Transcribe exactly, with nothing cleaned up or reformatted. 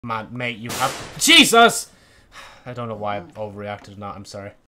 Come on, mate, you have... Jesus! I don't know why I overreacted or not, I'm sorry.